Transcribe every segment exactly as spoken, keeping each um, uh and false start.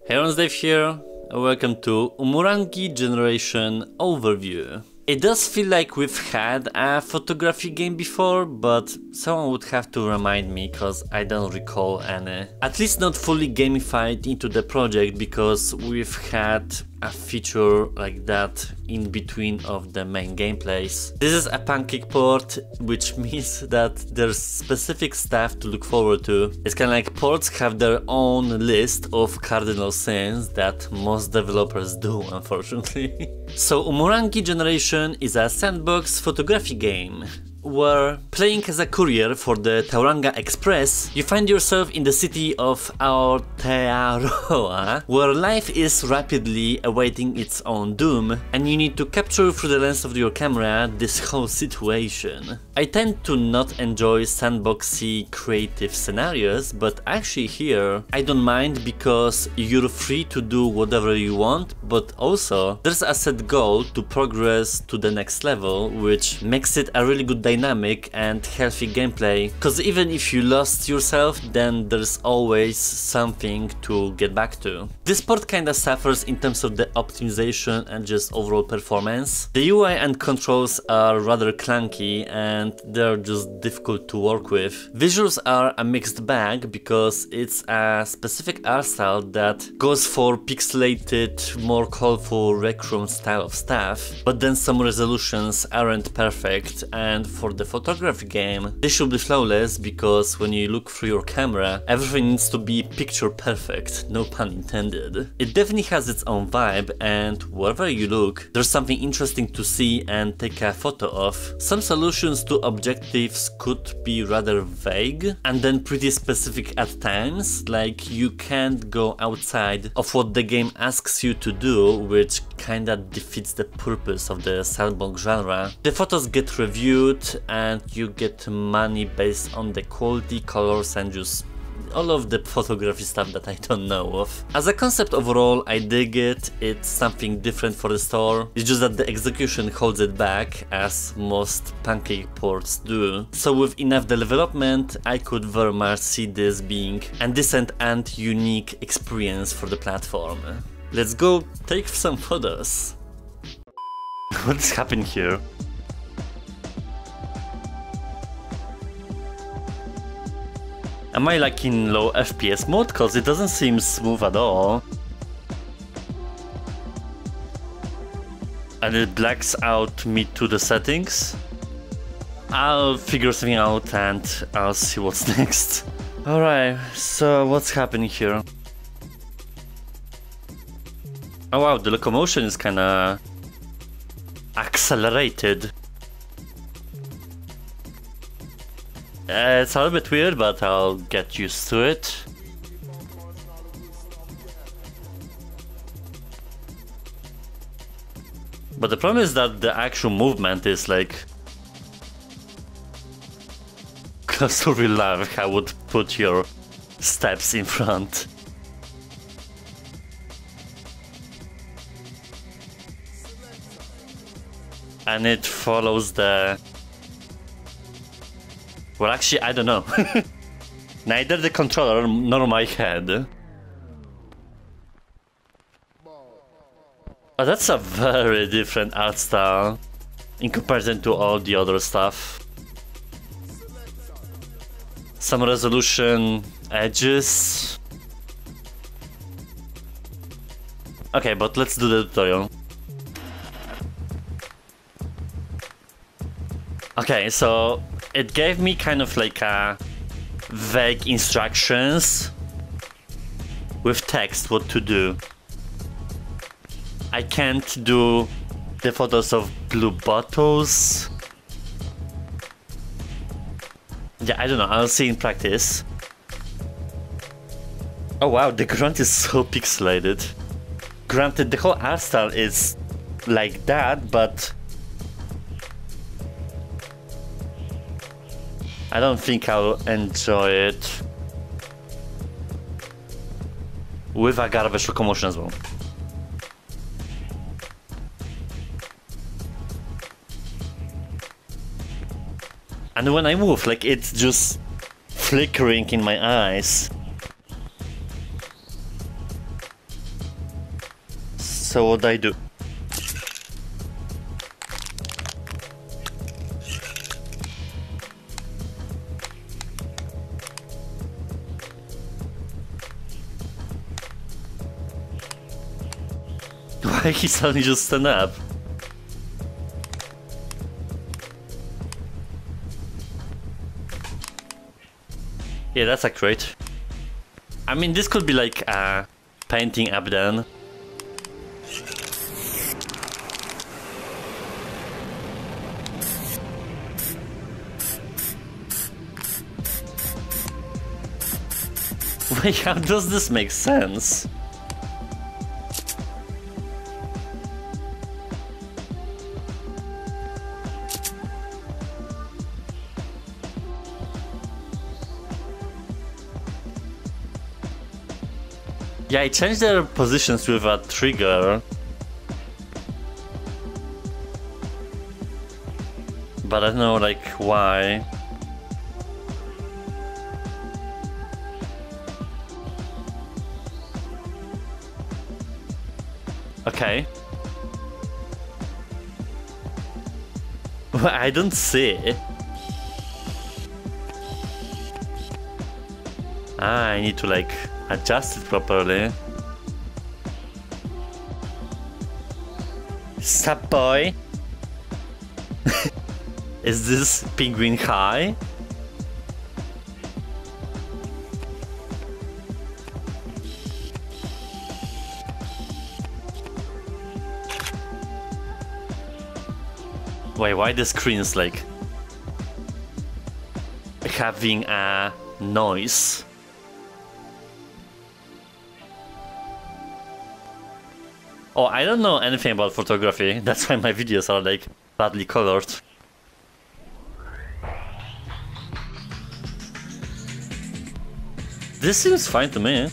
Hey everyone, Dave here, and welcome to Umurangi Generation Overview. It does feel like we've had a photography game before, but someone would have to remind me cause I don't recall any. At least not fully gamified into the project, because we've had a feature like that in between of the main gameplays. This is a pancake port, which means that there's specific stuff to look forward to. It's kind of like ports have their own list of cardinal sins that most developers do, unfortunately. So Umurangi Generation is a sandbox photography game, where, playing as a courier for the Tauranga Express, you find yourself in the city of Aotearoa, where life is rapidly awaiting its own doom, and you need to capture through the lens of your camera this whole situation. I tend to not enjoy sandboxy creative scenarios, but actually here I don't mind, because you're free to do whatever you want, but also there's a set goal to progress to the next level, which makes it a really good dynamic dynamic and healthy gameplay, cause even if you lost yourself, then there's always something to get back to. This port kinda suffers in terms of the optimization and just overall performance. The U I and controls are rather clunky and they're just difficult to work with. Visuals are a mixed bag, because it's a specific art style that goes for pixelated, more colorful rec room style of stuff, but then some resolutions aren't perfect, and for For the photography game, this should be flawless, because when you look through your camera, everything needs to be picture perfect, no pun intended. It definitely has its own vibe, and wherever you look, there's something interesting to see and take a photo of. Some solutions to objectives could be rather vague, and then pretty specific at times, like you can't go outside of what the game asks you to do, which kinda defeats the purpose of the sandbox genre. The photos get reviewed, and you get money based on the quality, colors, and just all of the photography stuff that I don't know of. As a concept overall, I dig it. It's something different for the store. It's just that the execution holds it back, as most pancake ports do. So with enough development, I could very much see this being a decent and unique experience for the platform. Let's go take some photos. What's happening here? Am I like in low F P S mode? Cause it doesn't seem smooth at all. And it blacks out me to the settings. I'll figure something out and I'll see what's next. Alright, so what's happening here? Oh wow, the locomotion is kinda accelerated. Uh, it's a little bit weird, but I'll get used to it. But the problem is that the actual movement is like close to real life. I would put your steps in front. And it follows the... Well, actually, I don't know. Neither the controller nor my head. But that's a very different art style in comparison to all the other stuff. Some resolution, edges. Okay, but let's do the tutorial. Okay, so it gave me kind of like a vague instructions with text what to do. I can't do the photos of blue bottles. Yeah, I don't know, I'll see in practice. Oh wow, the ground is so pixelated. Granted, the whole art style is like that, but I don't think I'll enjoy it with a garbage locomotion as well. And when I move, like, it's just flickering in my eyes. So what do I do? Why he suddenly just stand up? Yeah, that's accurate. I mean, this could be like a painting up then. Wait, how does this make sense? Yeah, I changed their positions with a trigger. But I don't know, like, why. Okay. Well, I don't see. Ah, I need to, like, adjust it properly. Sup, boy? Is this penguin high? Wait, why the screen is like having a noise? Oh, I don't know anything about photography, that's why my videos are like badly colored. This seems fine to me.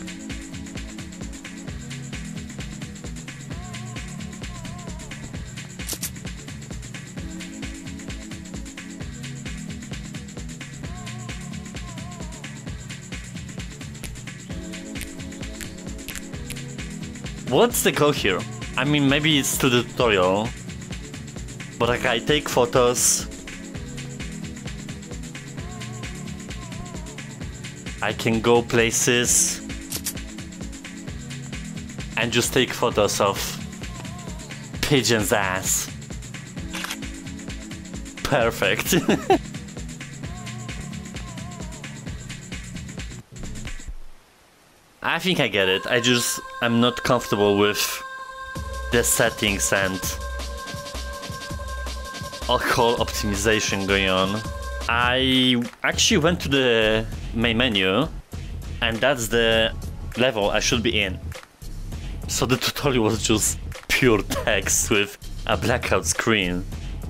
What's the goal here? I mean, maybe it's to the tutorial, but like I take photos. I can go places and just take photos of pigeon's ass. Perfect. I think I get it. I just I'm not comfortable with the settings and alcohol optimization going on. I actually went to the main menu and that's the level I should be in. So the tutorial was just pure text with a blackout screen.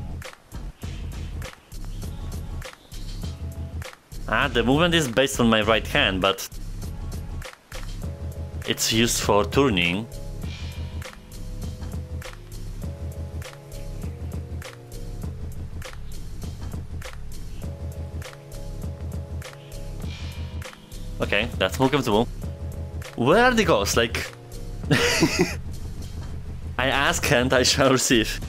Ah, the movement is based on my right hand, but it's used for turning. Okay, that's more comfortable. Where are the ghosts? Like... I ask and I shall receive.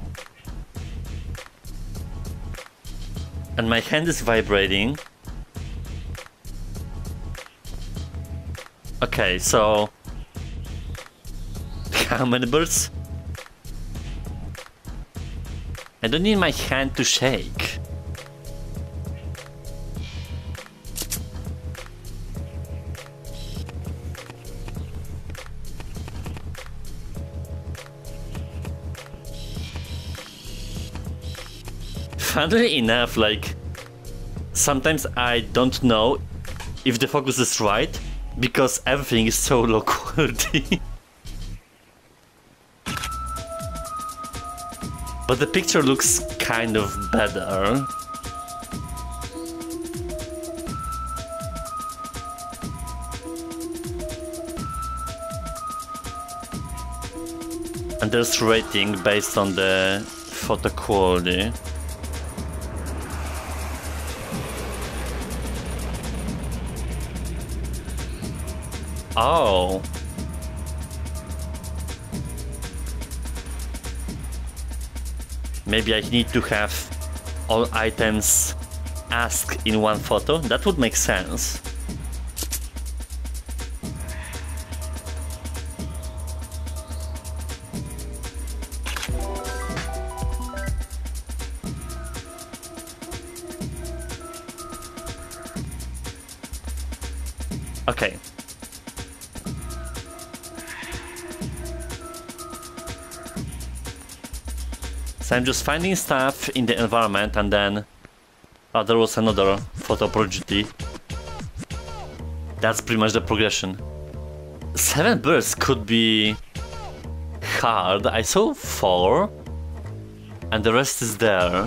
And my hand is vibrating. Okay, so... how many birds? I don't need my hand to shake. Funnily enough, like, sometimes I don't know if the focus is right, because everything is so low quality. But the picture looks kind of better. And there's rating based on the photo quality. Oh. Maybe I need to have all items asked in one photo. That would make sense. Okay. So I'm just finding stuff in the environment and then... Oh, there was another photo opportunity. That's pretty much the progression. Seven birds could be... hard. I saw four. And the rest is there.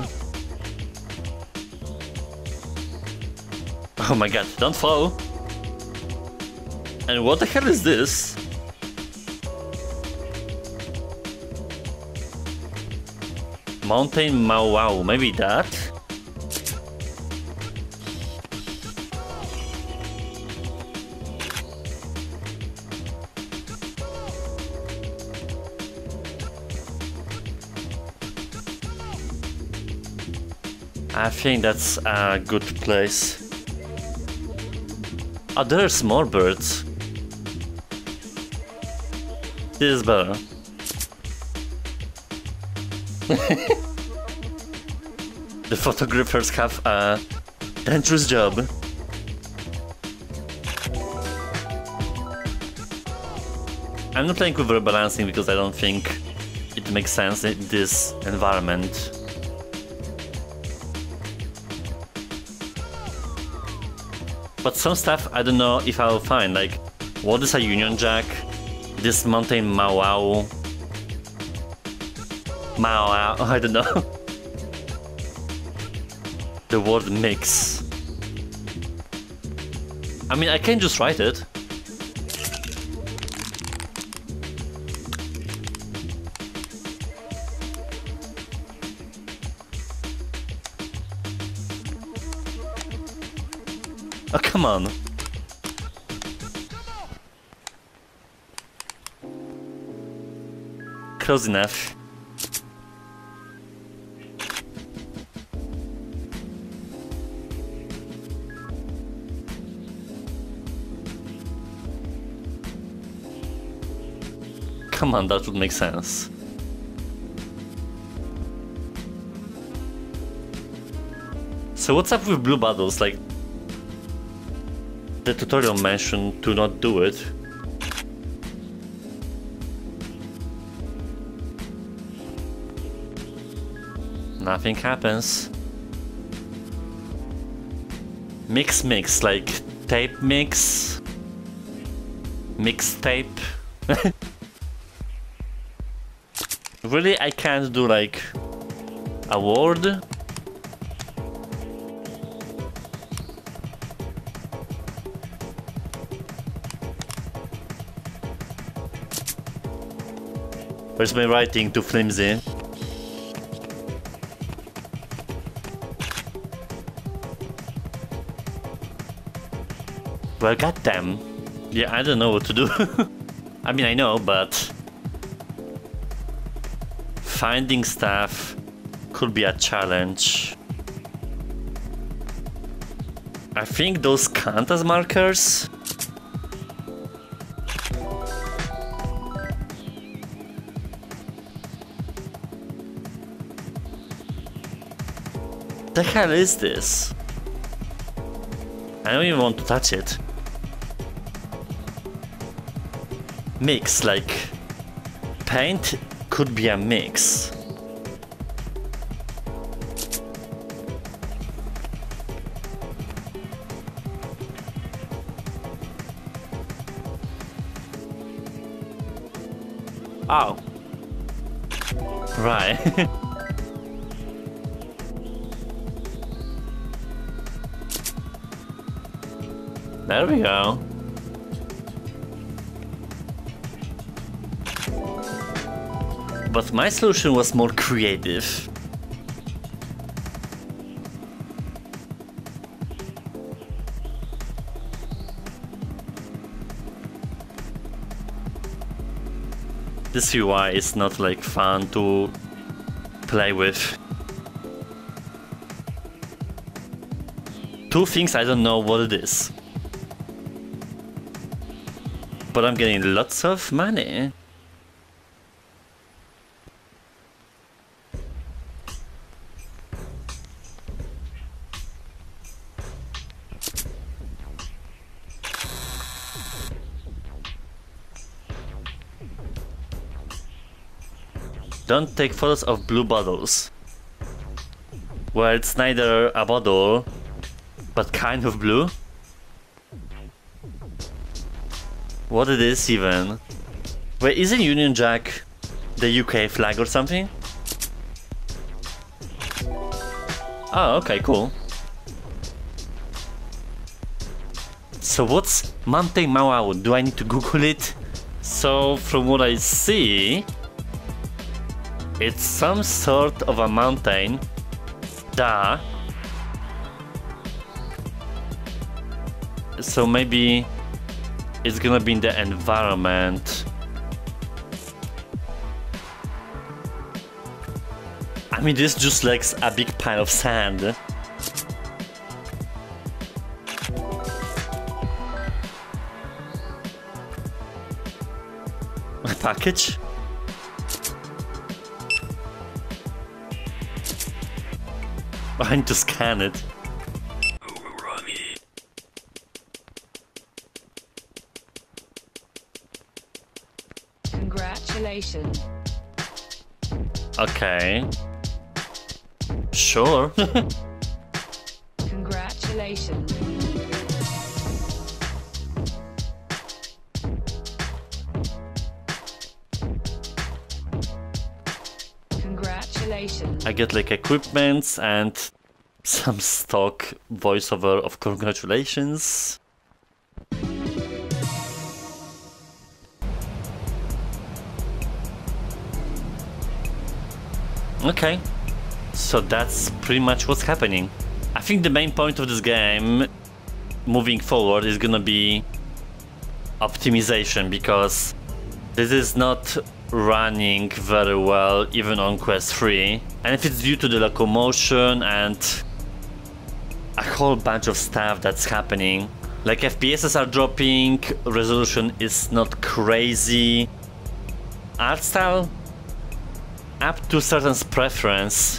Oh my god, don't fall! And what the hell is this? Mountain Mau Wow, maybe that? I think that's a good place. Oh, there's more birds. This is better. The photographers have a dangerous job. I'm not playing with rebalancing because I don't think it makes sense in this environment. But some stuff I don't know if I'll find, like what is a Union Jack? This mountain Mau Wow. Mau Wow, I don't know. The word mix. I mean, I can just write it. Oh, come on. Close enough. Come on, that would make sense. So what's up with blue bottles? Like, the tutorial mentioned to not do it. Nothing happens. Mix mix, like tape mix. Mix tape. Really, I can't do like a word? Where's my writing too flimsy? Well, goddamn. Yeah, I don't know what to do. I mean, I know, but finding stuff could be a challenge. I think those count as markers. The hell is this? I don't even want to touch it. Mix, like paint could be a mix. Oh. Right. There we go. But my solution was more creative. This U I is not like fun to play with. Two things I don't know what it is. But I'm getting lots of money. Don't take photos of blue bottles. Well, it's neither a bottle, but kind of blue. What it is even? Wait, isn't Union Jack the U K flag or something? Oh, okay, cool. So what's Mante Mawau? Do I need to Google it? So from what I see, it's some sort of a mountain. Da. So maybe it's gonna be in the environment. I mean, this just looks a big pile of sand. A package? I need to scan it. Umurangi. Congratulations. Okay. Sure. Congratulations. Congratulations. I get like equipments and some stock voiceover of congratulations. Okay, so that's pretty much what's happening. I think the main point of this game moving forward is gonna be optimization, because this is not running very well even on Quest three, and if it's due to the locomotion and a whole bunch of stuff that's happening, like F P S are dropping, resolution is not crazy, art style up to certain preference,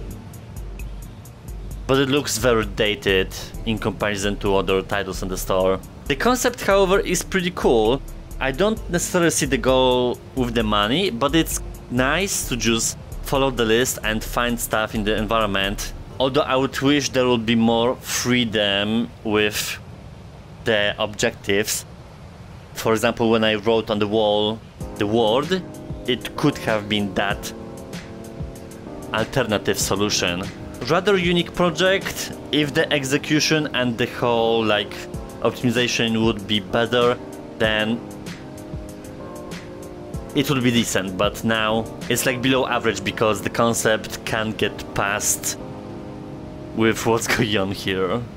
but it looks very dated in comparison to other titles in the store. The concept, however, is pretty cool. I don't necessarily see the goal with the money, but it's nice to just follow the list and find stuff in the environment. Although I would wish there would be more freedom with the objectives. For example, when I wrote on the wall the word, it could have been that alternative solution. Rather unique project. If the execution and the whole like optimization would be better, then it would be decent, but now it's like below average because the concept can't get past with what's going on here.